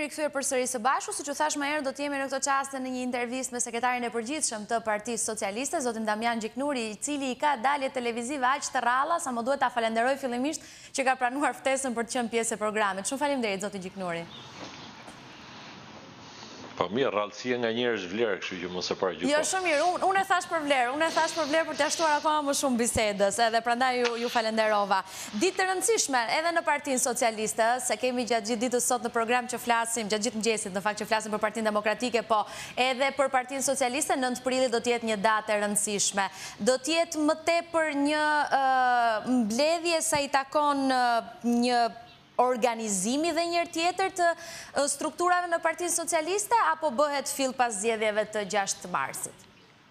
Jemi rikthyer përsëri së bashku, siç u thash më herë, do të jemi në këtë çast në një intervistë me sekretarin e përgjithshëm të Partisë Socialiste, zotin Damian Gjiknuri, i cili i ka dalje televizive aq të rralla sa më duhet ta falenderoj fillimisht që ka pranuar ftesën për të qenë pjesë e programit. Shumë faleminderit zoti Gjiknuri. Po mirë, rrallësia nga njerë është vlerë, kështu që mos e paraqyko. Jo, shumë mirë, unë e thash për vlerë, për të shtuar akoma më shumë bisedës, edhe prandaj ju falenderova. Ditë të rëndësishme edhe në Partinë Socialiste, se kemi gjatë gjithë ditës sot në program që flasim, gjatë gjithë mëngjesit, në fakt që flasim për Partinë Demokratike, po edhe për Partinë Socialiste, 9 prillit do të jetë një datë e rëndësishme. Do të jetë më tepër një mbledhje sa i takon një organizimi dhe njërë tjetër të strukturave në Partinë Socialiste, apo bëhet fill pas zgjedhjeve të 6 marsit?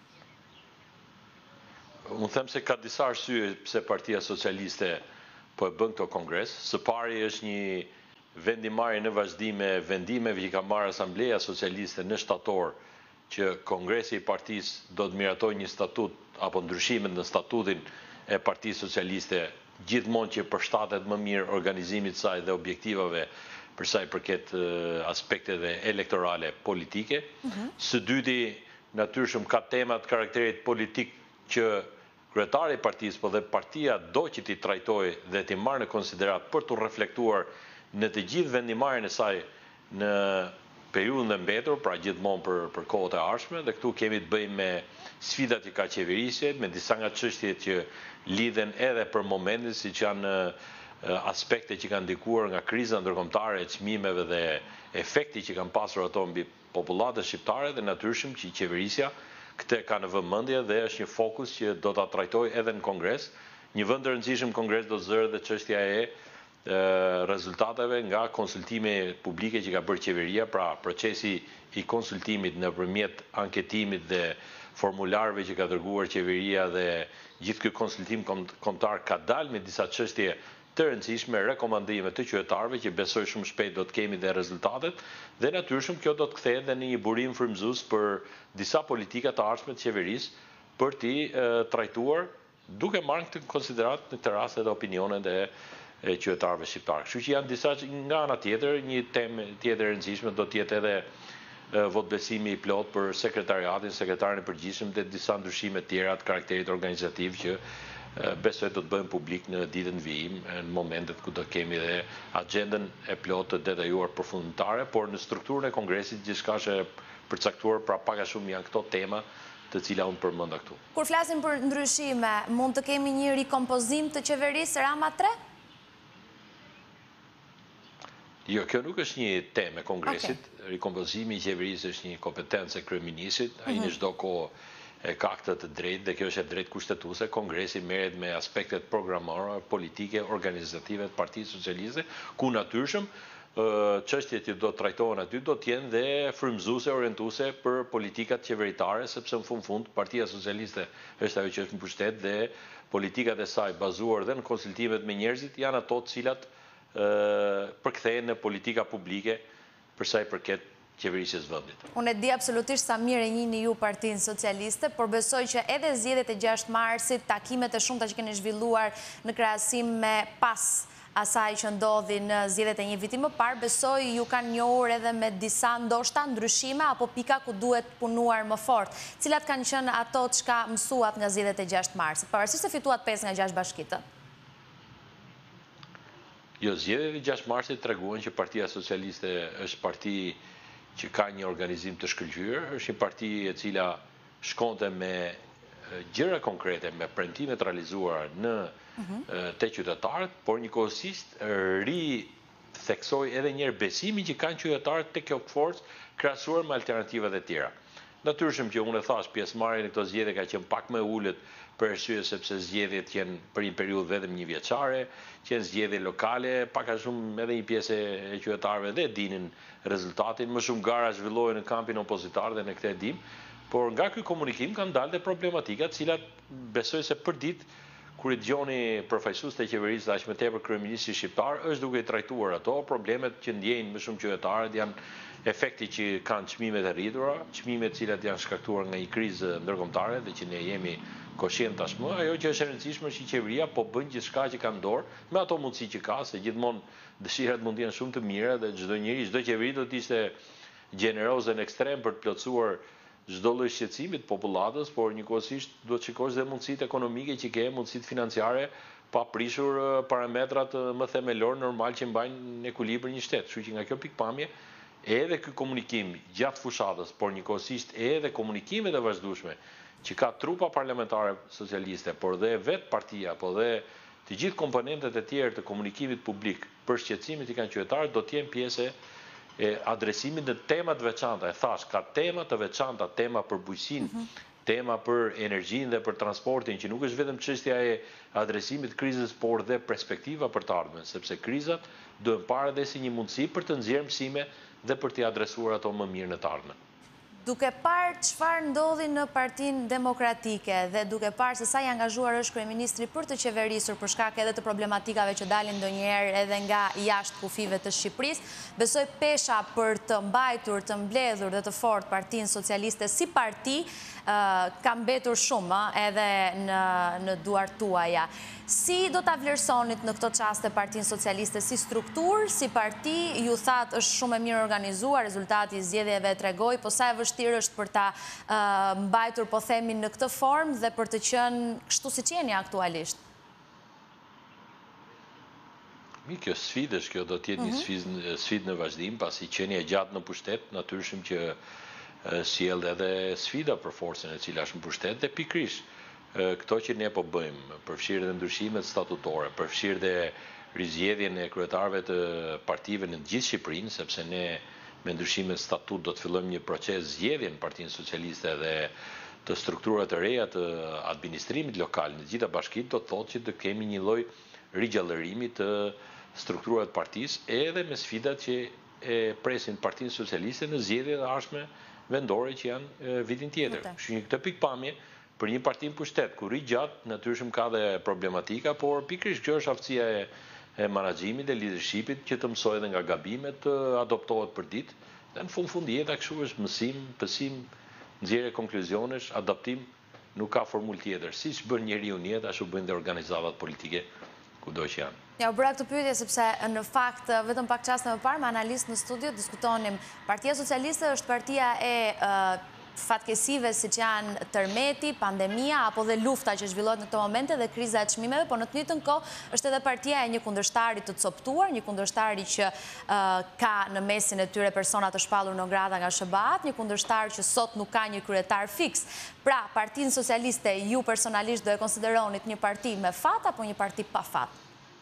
Unë them se ka disa arsye pse Partia Socialiste po e bën këto kongres. Së pari është një vendimarrje në vazhdim e vendimeve që ka marrë Asambleja Socialiste në shtator, që kongresi i partisë do të miratojë një statut apo ndryshimet në statutin e Partisë Socialiste, gjithmonë që përshtatet më mirë organizimit saj dhe objektivave për sa i përket aspekteve elektorale politike. Së dyti, natyrshëm ka temat karakterit politik që kryetari i partisë, po dhe partia do që t'i trajtojë dhe t'i marrë në konsiderat për t'u reflektuar në të gjithë vendimarrjen e saj në periudhën e mbetur, pra gjithmonë për kohët e ardhshme, dhe këtu kemi të bëjmë me sfidat që ka qeverisja, me disa nga çështjet që lidhen edhe për momentin, siç janë aspekte që kanë ndikuar nga kriza ndërkombëtare e çmimeve dhe efekti që kanë pasur ato mbi popullatën shqiptare, dhe natyrshëm që qeverisja këtë ka në vëmendje dhe është një fokus që do ta trajtojë edhe në kongres. Një vend i rëndësishëm kongres do të zërë dhe çështja e rezultateve nga konsultime publike që ka bërë qeveria, pra procesi i konsultimit nëpërmjet anketimit dhe formularëve që ka dërguar qeveria, dhe gjithë ky konsultim kombëtar ka dalë me disa çështje të rëndësishme, rekomandime të qytetarëve që besoj shumë shpejt do të kemi dhe rezultatet, dhe natyrshëm kjo do të kthehet dhe në një burim frymëzues për disa politika të ardhshme të qeverisë për t'i trajtuar, duke marrë këtë konsiderat në këtë rast edhe opinionet e qytetarëve shqiptarë. Kështu që janë disa nga ana tjetër, një temë tjetër e rëndësishme do të jetë edhe votbesimi i plot për sekretarin e përgjithshëm dhe disa ndryshime tjera të karakterit organizativ që besoj do të bëhen publik në ditën vijim, në momentet ku do kemi dhe agjendën e plot të detajuar përfundimtare, por në strukturën e kongresit gjithçka është përcaktuar, pra pak a shumë janë këto tema të cila unë përmenda këtu. Kur flasim për ndryshime, mund të kemi një rikompozim të qeverisë Rama 3? Jo, kjo nuk është një temë e kongresit. Rikompozimi i qeverisë është një kompetencë e kryeministit. Ai në çdo kohë e ka këtë të drejtë, dhe kjo është e drejtë kushtetuese. Kongresi merret me aspektet programore, politike, organizative të Partisë Socialiste, ku natyrshëm çështjet që do të trajtohen aty do të jenë dhe frymëzuese, orientuese për politikat qeveritare, sepse në fund Partia Socialiste është ajo që është në pushtet, dhe politikat e saj bazuar dhe në konsultimet me njerëzit janë ato të cilat përkthehen në politika publike për sa i përket qeverisjes vendit. Unë e di absolutisht sa mirë e njihni ju Partinë Socialiste, por besoj që edhe zgjedhjet e 6 marsit, takimet e shumta që keni zhvilluar në krahasim me pas asaj që ndodhi në zgjedhjet e një viti më parë, besoj ju kanë njohur edhe me disa ndoshta ndryshime apo pika ku duhet punuar më fort. Cilat kanë qenë ato çka mësuat nga zgjedhjet e 6 marsit, pavarësisht se fituat 5 nga 6 bashkitë? Jo, zgjedhjet e 6 marsit treguan që Partia Socialiste është parti që ka një organizim të shkëlqyer, është një parti e cila shkonte me gjëra konkrete, me premtime të realizuara në te qytetarët, por njëkohësisht theksoi edhe një herë besimin që kanë qytetarët tek kjo forcë krahasuar me alternativat e tjera. Natyrshëm që unë e thash, pjesëmarrja në këto zgjedhje ka qenë pak më e ulët për arsye sepse zgjedhjet janë për një periudhë vetëm një vjeçare, që janë zgjedhje lokale, pak a shumë edhe një pjesë e qytetarëve dhe dinin rezultatin, më shumë gara zhvillohen në kampin opozitar dhe në këtë e dim, por nga ky komunikim kanë dalë dhe problematika, të cilat besoj se për ditë kur i dëgjoni përfaqësues të qeverisë, aq më tepër kryeministri shqiptar, është duke i trajtuar ato problemet që ndjejnë më shumë qytetarët, janë efekti që kanë çmimet e rritura, çmimet të cilat janë shkaktuar nga një krizë ndërkombëtare dhe që ne jemi koshient tashmë. Ajo që është e rëndësishme është që qeveria po bën gjithçka që ka në dorë me ato mundësi që ka, se gjithmonë dëshirat mund të jenë shumë të mira dhe çdo njeri, çdo qeveri do të ishte gjeneroze në ekstrem për të plotësuar çdo lloj shqetësimi të popullatës, por njëkohësisht duhet shikosh dhe mundësitë ekonomike që ke, mundësitë financiare, pa prishur parametrat më themelor normal që mbajnë në ekuilibër një shtet. Kështu që nga kjo pikpamje, edhe ky komunikim gjatë fushatës, por njëkohësisht edhe komunikimet e vazhdueshme që ka trupa parlamentare socialiste, por dhe vetë partia, por dhe të gjithë komponentet e tjerë të komunikimit publik për shqetësimit i kanë qytetarët, do të jenë pjesë e adresimit në temat të veçanta. E thash, ka tema të veçanta, tema për bujqësinë, tema për energjinë dhe për transportin, që nuk është vetëm çështja e adresimit krizës, por dhe perspektiva për të ardhmen, sepse krizat duhen parë dhe si një mundësi për të nxjerrë mësime dhe për t'i adresuar ato më mirë në të ardhmen. Duke parë çfarë ndodhi në Partinë Demokratike dhe duke parë se sa i angazhuar është kryeministri për të qeverisur për shkak edhe të problematikave që dalin ndonjëherë edhe nga jashtë kufive të Shqipërisë, besoj pesha për të mbajtur, të mbledhur dhe të fortë Partinë Socialiste si parti ka mbetur shumë edhe në duart tuaja. Si do ta vlerësonit në këto çaste Partinë Socialiste si strukturë, si parti, ju thatë është shumë e mirë organizuar, rezultati i zgjedhjeve tregoi, po sa e vështirë është për ta mbajtur, po themi, në këtë formë dhe për të qenë kështu siç jeni aktualisht? Kjo sfidë është, kjo do të jetë një sfidë në vazhdim, pasi qenia gjatë në pushtet, natyrshëm që sjell edhe sfida për forcën e cila është në pushtet dhe pikërisht këto që ne po bëjmë, përfshirë dhe ndryshimet statutore, përfshirë dhe rizgjedhjen e kryetarëve të partive në gjithë Shqipërinë, sepse ne me ndryshimet statut do të fillojmë një proces zgjedhje në Partinë Socialiste dhe të strukturat të reja të administrimit lokal në gjitha bashkitë, do të thotë që të kemi një lloj rigjallërimi të strukturat të partisë, edhe me sfidat që e presin Partinë Socialiste në zgjedhjet e ardhshme vendore që janë vitin tjetër. Kështu që këtë pikpamje për një parti në pushtet, ku rri gjatë, natyrshëm ka dhe problematika, por pikërisht kjo është aftësia e menaxhimit dhe leadershipit që të mësoj edhe nga gabimet, të adoptohet për ditë, dhe në fund jeta kështu është mësim, pësim, nxjerrje konkluzionesh, adaptim, nuk ka formulë tjetër. Siç bën njeriu në jetë, ashtu bëjnë dhe organizatat politike kudo që janë. Ja, u bëra këtë pyetje sepse në fakt vetëm pak çaste më parë me analistë në studio diskutonim Partia Socialiste është partia e fatkesive siç janë tërmeti, pandemia apo dhe lufta që zhvillohet në këto momente dhe kriza e çmimeve, por në të njëjtën kohë është edhe partia e një kundërshtari të coptuar, një kundërshtari që ka në mesin e tyre persona të shpallur non grata nga SBA-t, një kundërshtar që sot nuk ka një kryetar fiks. Pra, Partinë Socialiste ju personalisht do e konsideronit një parti me fat apo një parti pa fat?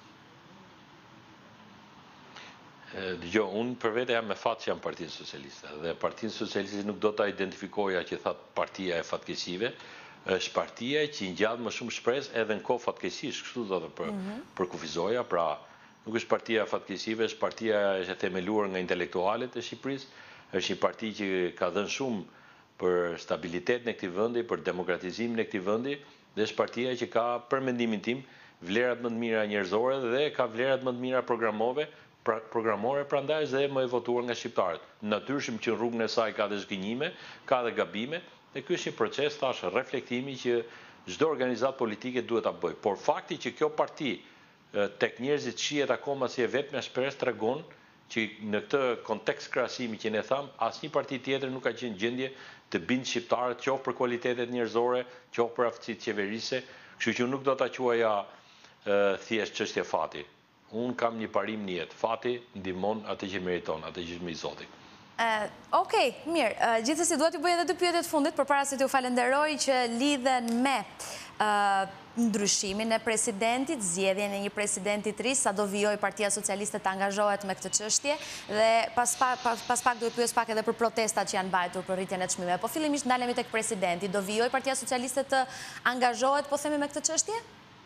Unë për vete jam me fatë që jam Partinë Socialiste, dhe Partinë Socialiste nuk do të identifikoja që thatë partia e fatkesive, është partia që i ngjall më shumë shpresë edhe në kohë fatkesish, kështu do të përkufizoja, pra nuk është partia e fatkesive, është partia e themeluar nga intelektualet e Shqipërisë, është një parti që ka dhënë shumë për stabilitet në këtij vendi, për demokratizimin e këtij vendi, dhe është partia që ka, për mendimin tim, vlerat më të mira njerëzore dhe ka vlerat më të mira programore, prandaj është dhe më e votuar nga shqiptarët. Natyrshëm që rrugën e saj ka dhe zgënjime, ka dhe gabime, dhe ky është një proces tash reflektimi që çdo organizatë politike duhet ta bëjë. Por fakti që kjo parti tek njerëzit shihet akoma si e vetmja shpresë tregon që në këtë kontekst krahasimi që ne tham, asnjë parti tjetër nuk ka qenë gjendje të bindë shqiptarët, qoftë për kualitetet njerëzore, qoftë për aftësitë qeverise, kështu që nuk do ta quaja thjesht çështje fati. Unë kam një parim në jetë. Fati ndihmon atë që meriton, atë që është me i Zoti. Okej, mirë. Gjithsesi duhet t'ju bëj edhe 2 pyetje të fundit përpara se t'ju falenderoj që lidhen me ndryshimin e presidentit, zgjedhjen e një presidenti të ri, sa do vijoj Partia Socialiste të angazhohet me këtë çështje dhe pas pak duhet pyes pak edhe për protestat që janë mbajtur për rritjen e çmimeve. Po fillimisht ndalemi tek presidenti. Do vijoj Partia Socialiste të angazhohet, po themi, me këtë çështje?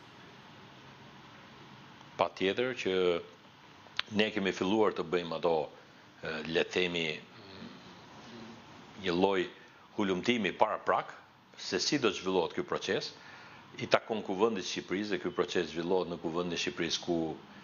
Patjetër që ne kemi filluar të bëjmë ato, le të themi, një lloj hulumtimi para prak, se si do të zhvillohet ky proces, i takon kuvendit Shqipërisë, dhe ky proces zhvillohet në kuvendin e Shqipërisë ku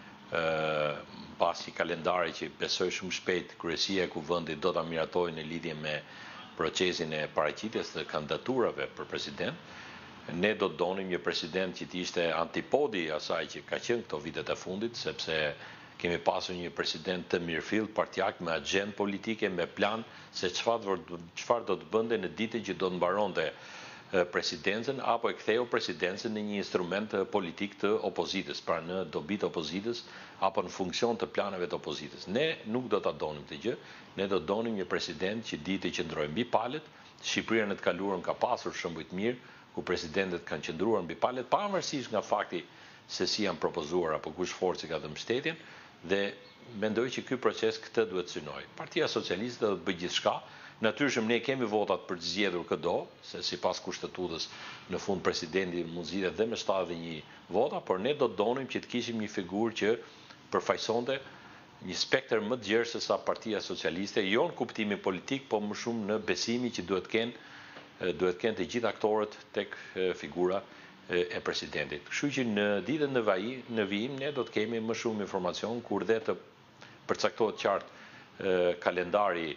pasi kalendari që besoj shumë shpejt kryesia e kuvendit do ta miratojë në lidhje me procesin e paraqitjes të kandidaturave për president, Ne do të donim një president që t'ishte antipodi asaj që ka qenë këto vitet e fundit, sepse kemi pasur një president të mirëfill, partjak, me agjendë politike, me plan se çfarë do të bënte në ditën që do të mbaronte presidencën, apo e ktheu presidencën në një instrument politik të opozitës, pra në dobi të opozitës, apo në funksion të planeve të opozitës. Ne nuk do ta donim këtë gjë, ne do të donim një president që di të qëndrojë mbi palët. Shqipëria në të kaluarën ka pasur shembuj të mirë, ku presidentet kanë qëndruar mbi palët, pavarësisht nga fakti se si janë propozuar apo kush forcë ka dhënë mbështetjen, dhe mendoj që ky proces këtë duhet të synojë. Partia Socialiste do të bëjë gjithçka. Natyrisht ne kemi votat për të zgjedhur këdo, se sipas kushtetutës në fund presidenti mund zgjidhet dhe me 71 vota, por ne do të donim që të kishim një figurë që përfaqësonte një spektër më të gjerë se sa Partia Socialiste, jo në kuptimin politik, po më shumë në besimin që duhet kenë të gjithë aktorët tek figura e presidentit. Kështu që në ditën në vijim ne do të kemi më shumë informacion, kur dhe të përcaktohet qartë kalendari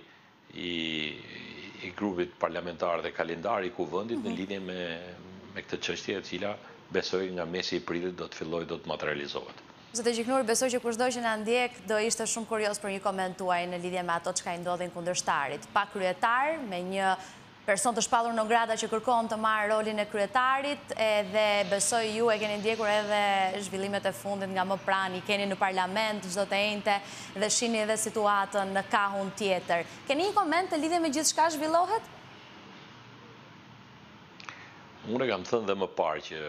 i grupit parlamentar dhe kalendari i kuvendit në lidhje me këtë çështje e cila besoj nga mesi i prillit do të fillojë, do të materializohet. Zotë Gjiknuri, besoj që kushdo që na ndjek do ishte shumë kurios për një koment tuaj në lidhje me ato çka i ndodhin kundërshtarit. Pa kryetar, me një person të shpallur në grada që kërkon të marrë rolin e kryetarit, edhe besoj ju e keni ndjekur edhe zhvillimet e fundit nga më pranë, i keni në parlament çdo të enjte dhe shihni edhe situatën në kahun tjetër. Keni një koment të lidhje me gjithçka zhvillohet? Unë kam thënë dhe më parë që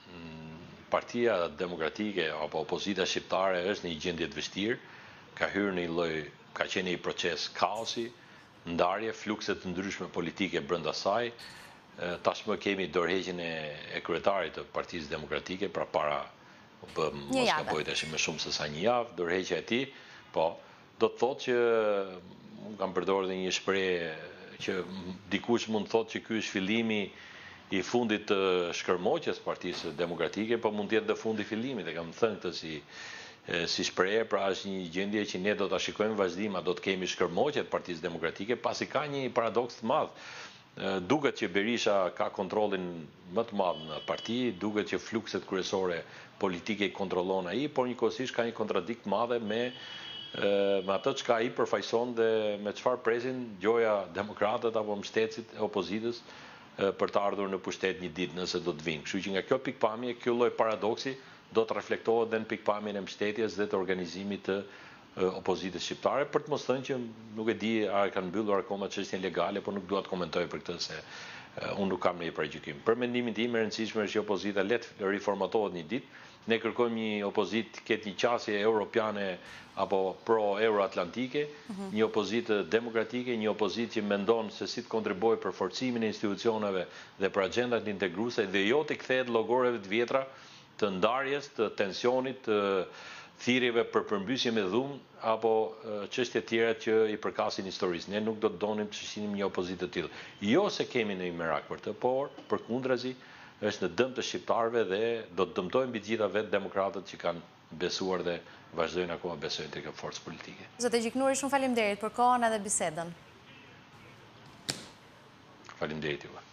Partia Demokratike apo opozita shqiptare është në një gjendje të vështirë, ka hyrë në një lloj, ka qenë një proces kaosi, ndarje, flukse të ndryshme politike brenda saj. Tashmë kemi dorëheqjen e kryetarit të Partisë Demokratike, pra para mos ka bëjë tash më shumë se sa një javë, dorëheqja e tij, po do të thotë që unë kam përdorur një shprehje që dikush mund të thotë që ky është fillimi i fundit të shkërmoqjes Partisë Demokratike, po mund të jetë dhe fundi i fillimit, e kam thënë këtë si shprehje, pra është një gjendje që ne do ta shikojmë vazhdim, a do të kemi shkërmoqje të Partisë Demokratike, pasi ka një paradoks të madh. Duket që Berisha ka kontrollin më të madh në parti, duket që flukset kryesore politike i kontrollon ai, por njëkohësisht ka një kontradikt të madhe me atë çka ai përfaqëson dhe me çfarë presin gjoja demokratët apo mbështetësit e opozitës për të ardhur në pushtet një ditë nëse do të vinë. Kështu që nga kjo pikpamje, kjo lloj paradoksi do të reflektohet dhe në pikpamjen e mbështetjes dhe të organizimit të opozitës shqiptare, për të mos thënë që nuk e di a kanë mbyllur akoma çështjen legale, por nuk dua të komentoj për këtë se unë nuk kam ndonjë paraqytim. Për mendimin tim e rëndësishme është që opozita le të riformatohet një ditë. Ne kërkojmë një opozitë ketë një qasje europiane apo pro-euroatlantike, një opozitë demokratike, një opozitë që mendon se si të kontribuojë për forcimin e institucioneve dhe për agjendat integruese dhe jo të kthehet llogoreve të vjetra të ndarjes, të tensionit, të thirrjeve për përmbysje me dhunë apo çështje tjera që i përkasin historisë. Ne nuk do të donim të shinim një opozitë të tillë. Jo se kemi në merak për të, por përkundrazi është në dëm të shqiptarëve dhe do të dëmtojnë mbi të gjitha vetë demokratët që kanë besuar dhe vazhdojnë akoma besojnë tek forcë politike. Zotë Gjiknuri, shumë faleminderit për kohën edhe bisedën. Faleminderit juve.